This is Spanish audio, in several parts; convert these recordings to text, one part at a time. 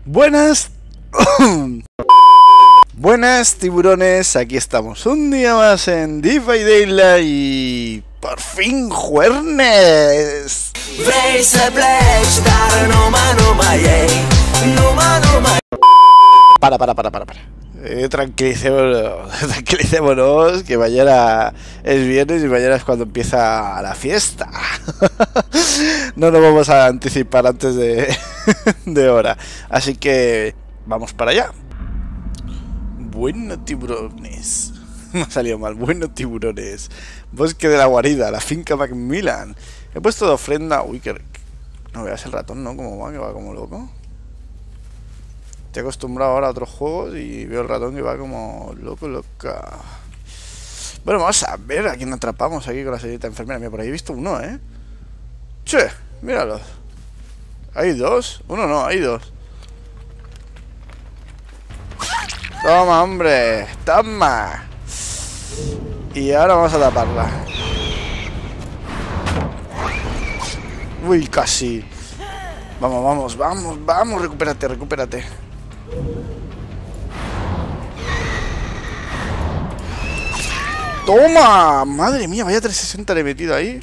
Buenas. Buenas tiburones, aquí estamos un día más en Dead by Daylight y... ¡por fin jueves! Para. Tranquilicémonos, que mañana es viernes y mañana es cuando empieza la fiesta. No nos vamos a anticipar antes de hora, así que vamos para allá. Bueno, tiburones. Me ha salido mal. Bueno, tiburones. Bosque de la guarida, la finca Macmillan. He puesto de ofrenda. Uy, que... no veas el ratón, ¿no? ¿Cómo va? Que va como loco. Estoy acostumbrado ahora a otros juegos y veo el ratón que va como loca. Bueno, vamos a ver a quién atrapamos aquí con la señorita enfermera. Mira, por ahí he visto uno, ¿eh? Che, míralos. ¿Hay dos? Uno no, hay dos. Toma, hombre, toma. Y ahora vamos a taparla. Uy, casi. Vamos, recupérate. Toma, madre mía, vaya 360 le he metido ahí.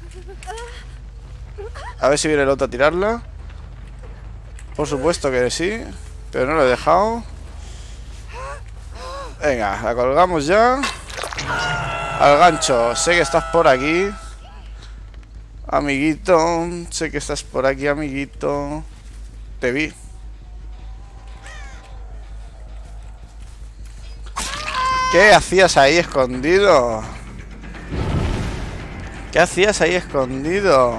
A ver si viene el otro a tirarla. Por supuesto que sí, pero no lo he dejado. Venga, la colgamos ya. Al gancho, sé que estás por aquí, amiguito. Sé que estás por aquí, amiguito. Te vi. ¿Qué hacías ahí escondido? ¿Qué hacías ahí escondido?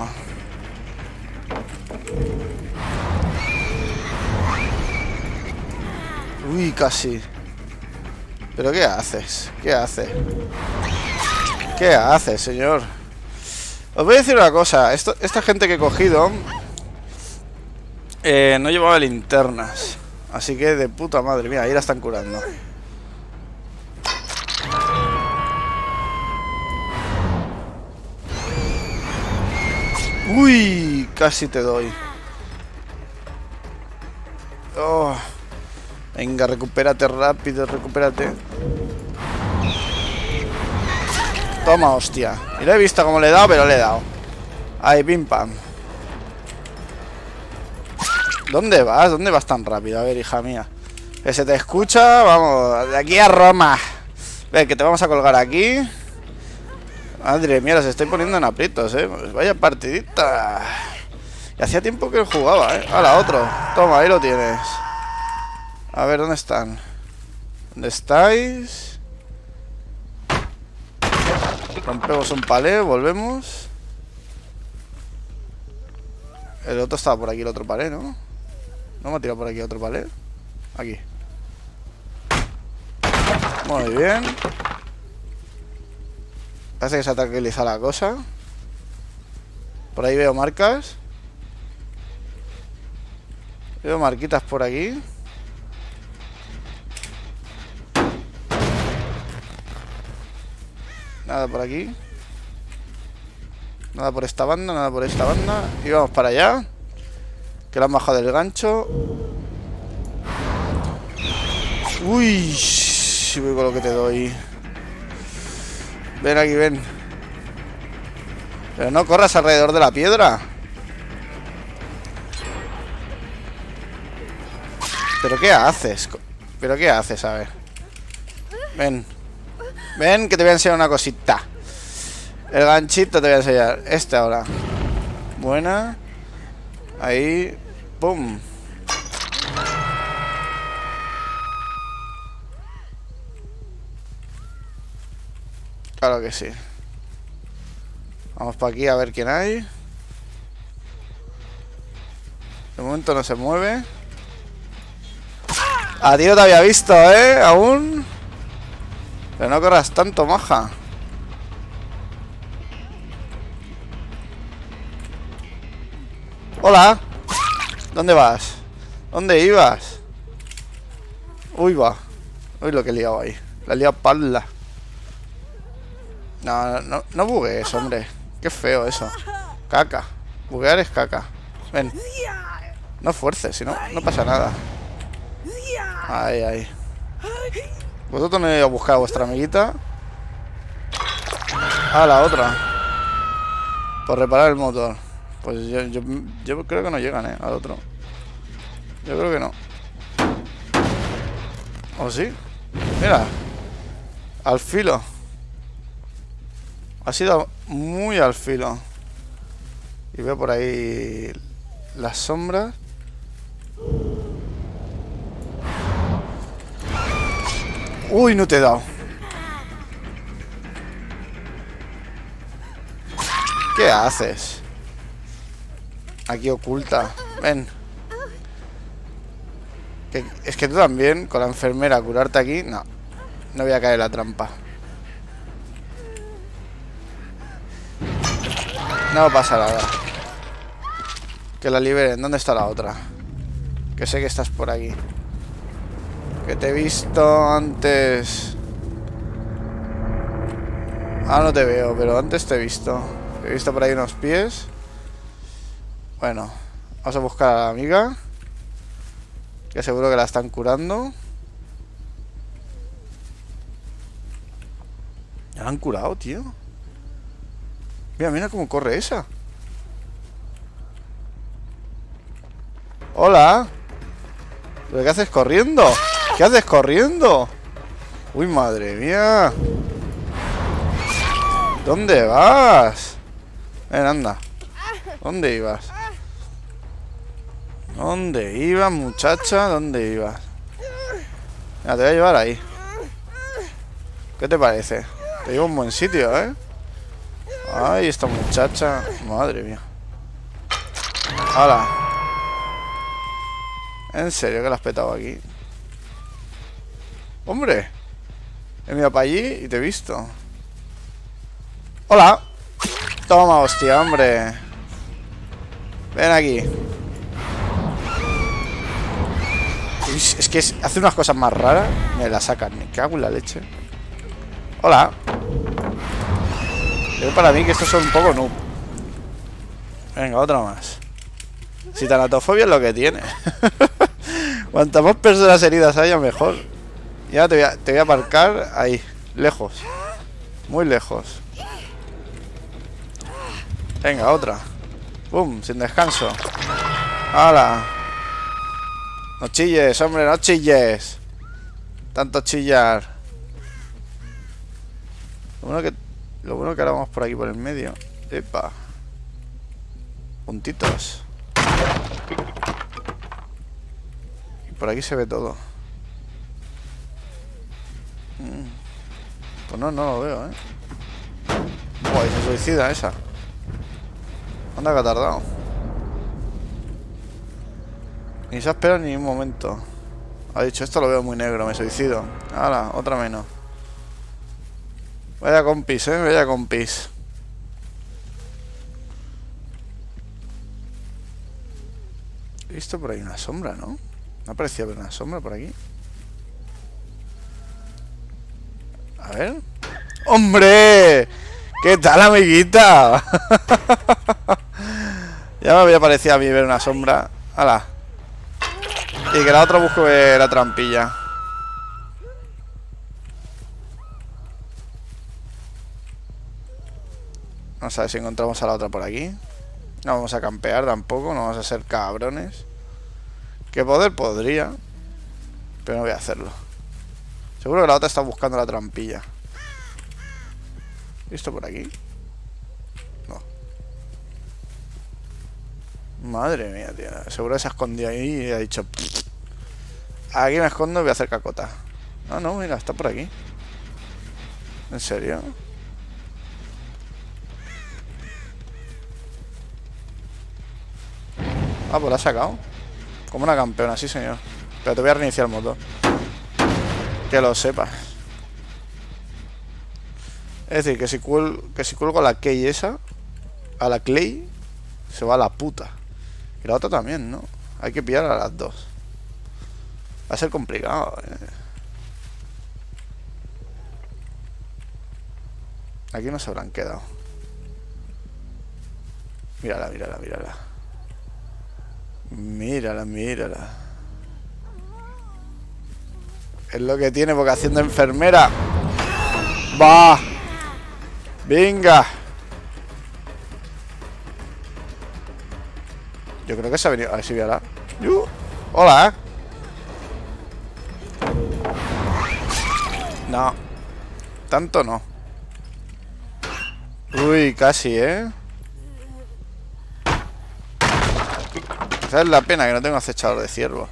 Uy, casi. ¿Pero qué haces? ¿Qué haces? ¿Qué haces, señor? Os voy a decir una cosa. Esta gente que he cogido no llevaba linternas. Así que de puta madre. Mira, ahí la están curando. Uy, casi te doy. Oh. Venga, recupérate rápido, recupérate. Toma, hostia. Y no he visto cómo le he dado, pero le he dado. Ahí, pim pam. ¿Dónde vas? ¿Dónde vas tan rápido? A ver, hija mía. Que se te escucha, vamos, de aquí a Roma. Ven, que te vamos a colgar aquí. Madre mía, los estoy poniendo en aprietos, pues vaya partidita. Y hacía tiempo que jugaba, Hala, otro. Toma, ahí lo tienes. A ver, ¿dónde están? ¿Dónde estáis? Rompemos un palé, volvemos. El otro estaba por aquí, el otro palé, ¿no? ¿No me ha tirado por aquí otro palé? Aquí. Muy bien. Parece que se ha tranquilizado la cosa. Por ahí veo marcas. Veo marquitas por aquí. Nada por aquí. Nada por esta banda, nada por esta banda. Y vamos para allá. Que la han bajado del gancho. Uy, si voy con lo que te doy. Ven aquí, ven. Pero no corras alrededor de la piedra. ¿Pero qué haces? ¿Pero qué haces? A ver. Ven. Ven, que te voy a enseñar una cosita. El ganchito te voy a enseñar. Este ahora. Buena. Ahí. Pum. Claro que sí. Vamos para aquí a ver quién hay. De momento no se mueve. A ti no te había visto, aún. Pero no corras tanto, maja. Hola. ¿Dónde vas? ¿Dónde ibas? Uy, va. Uy, lo que he liado ahí. La he liado parda. No bugues, hombre. Qué feo eso. Caca. Buguear es caca. Ven. No fuerces, si no, no pasa nada. Ahí, ahí. Vosotros no ibais a buscar a vuestra amiguita. Ah, la otra. Por reparar el motor. Pues yo creo que no llegan, al otro. Yo creo que no. ¿O sí? Mira. Al filo. Ha sido muy al filo. Y veo por ahí las sombras. Uy, no te he dado. ¿Qué haces? Aquí oculta. Ven. Es que tú también, con la enfermera, curarte aquí. No. No voy a caer en la trampa. No pasa nada. Que la liberen. ¿Dónde está la otra? Que sé que estás por aquí. Que te he visto antes. Ah, no te veo, pero antes te he visto. He visto por ahí unos pies. Bueno, vamos a buscar a la amiga. Que seguro que la están curando. ¿Ya la han curado, tío? Mira, mira cómo corre esa. Hola. ¿Pero qué haces corriendo? ¿Qué haces corriendo? Uy, madre mía. ¿Dónde vas? Ven, anda. ¿Dónde ibas? ¿Dónde ibas, muchacha? ¿Dónde ibas? Mira, te voy a llevar ahí. ¿Qué te parece? Te llevo a un buen sitio, ¿eh? Ay, esta muchacha. Madre mía. ¡Hala! ¿En serio que la has petado aquí? ¡Hombre! He mirado para allí y te he visto. ¡Hola! Toma, hostia, hombre. Ven aquí. Uy, es que hace unas cosas más raras. Me la sacan, me cago en la leche. Hola. Pero para mí que estos son un poco noob. Venga, otra más. Si tanatofobia es lo que tiene. Cuantas más personas heridas haya, mejor. Ya te voy a aparcar ahí, lejos. Muy lejos. Venga, otra. ¡Bum! Sin descanso. ¡Hala! No chilles, hombre, no chilles. Tanto chillar. Lo bueno que ahora vamos por aquí por el medio. ¡Epa! Puntitos. Y por aquí se ve todo. Pues no lo veo, Uy, se suicida esa. Anda que ha tardado. Ni se ha esperado ni un momento. Ha dicho, esto lo veo muy negro, me suicido. Hala, otra menos. Vaya compis, vaya compis. He visto por ahí una sombra, ¿no? Me ha parecido ver una sombra por aquí. A ver. ¡Hombre! ¿Qué tal, amiguita? Ya me había parecido a mí ver una sombra. ¡Hala! Y que la otra busque la trampilla. Vamos a ver si encontramos a la otra por aquí. No vamos a campear tampoco. No vamos a ser cabrones. Que poder podría, pero no voy a hacerlo. Seguro que la otra está buscando la trampilla. ¿Visto por aquí? No. Madre mía, tío. Seguro que se ha escondido ahí y ha dicho... Aquí me escondo y voy a hacer cacota. Ah, no, mira, está por aquí. ¿En serio? Ah, pues la ha sacado. Como una campeona, sí señor. Pero te voy a reiniciar el motor. Que lo sepas. Es decir, que si cuelgo a la Key esa, a la Clay, se va a la puta. Y la otra también, ¿no? Hay que pillar a las dos. Va a ser complicado, Aquí no se habrán quedado. Mírala, mírala, mírala. Mírala, mírala. Es lo que tiene vocación de enfermera. ¡Va! ¡Venga! Yo creo que se ha venido... A ver si voy a la... ¡Hola! No. Tanto no. Uy, casi, ¿eh? Esa es la pena que no tengo acechador de ciervos.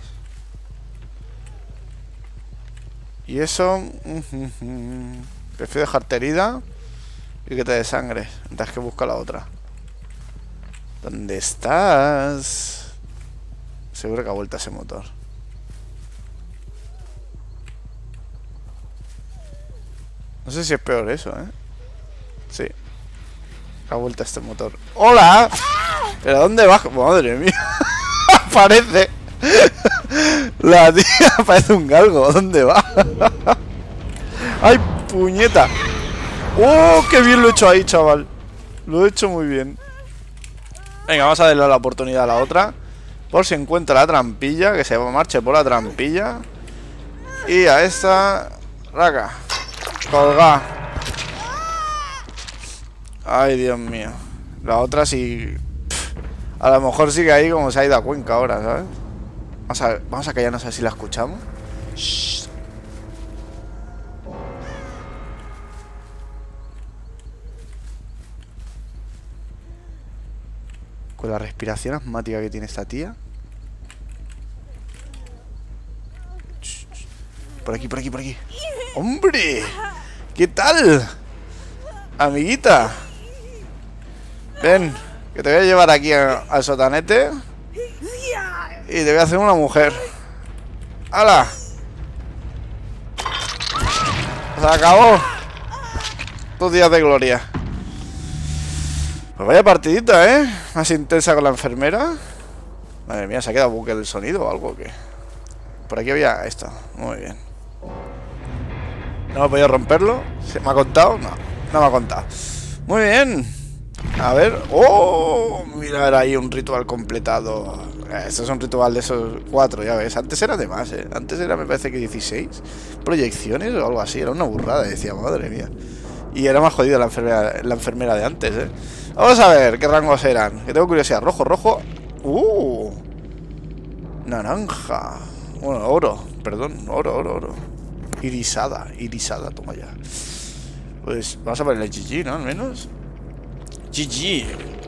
Y eso... Prefiero dejarte herida y que te desangres. Mientras que busca la otra. ¿Dónde estás? Seguro que ha vuelto ese motor. No sé si es peor eso, ¿eh? Sí. Ha vuelto este motor. ¡Hola! ¿Pero dónde vas? Madre mía. Parece. La tía parece un galgo. ¿Dónde va? ¡Ay, puñeta! ¡Oh, qué bien lo he hecho ahí, chaval! Lo he hecho muy bien. Venga, vamos a darle la oportunidad a la otra. Por si encuentra la trampilla. Que se marche por la trampilla. Y a esta... Raca. Colga. Ay, Dios mío. La otra sí... A lo mejor sigue ahí como se ha ido a Cuenca ahora, ¿sabes? Vamos a callarnos a ver si la escuchamos. Shh. Con la respiración asmática que tiene esta tía. Shh, shh. Por aquí, por aquí, por aquí. ¡Hombre! ¿Qué tal? Amiguita. Ven, que te voy a llevar aquí al sotanete. Y te voy a hacer una mujer. ¡Hala! Se acabó. 2 días de gloria. Pues vaya partidita, ¿eh? Más intensa con la enfermera. Madre mía, ¿se ha quedado buque del sonido o algo que? Por aquí había esto. Muy bien. ¿No me he podido romperlo? ¿Me ha contado? No, no me ha contado. Muy bien. A ver. ¡Oh! Mira, era ahí un ritual completado. Esto es un ritual de esos 4, ya ves. Antes era de más, ¿eh? Antes era, me parece que 16 proyecciones o algo así. Era una burrada, decía, madre mía. Y era más jodida la enfermera de antes, ¿eh? Vamos a ver qué rangos eran. Que tengo curiosidad. Rojo, rojo. Naranja. Bueno, oro. Perdón, oro. Irisada, toma ya. Pues vamos a ponerle GG, ¿no? Al menos. GG.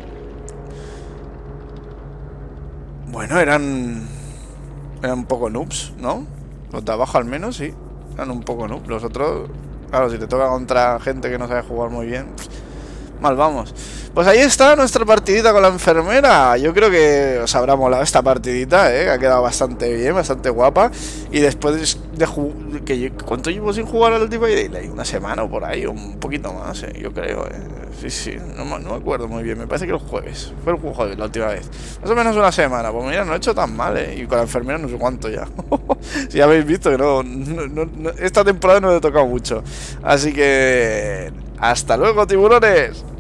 Bueno, eran un poco noobs, ¿no? Los de abajo al menos, sí. Eran un poco noobs. Los otros, claro, si te toca contra gente que no sabe jugar muy bien, mal vamos. Pues ahí está nuestra partidita con la enfermera. Yo creo que os habrá molado esta partidita, ¿eh? Ha quedado bastante bien, bastante guapa. Y después de ¿cuánto llevo sin jugar al Divide Daylight? Una semana o por ahí, un poquito más, yo creo, Sí, no me acuerdo muy bien. Me parece que el jueves. Fue el jueves la última vez. Más o menos una semana. Pues mira, no he hecho tan mal, Y con la enfermera no sé cuánto ya. Si ya habéis visto que no, esta temporada no le he tocado mucho. Así que... ¡hasta luego, tiburones!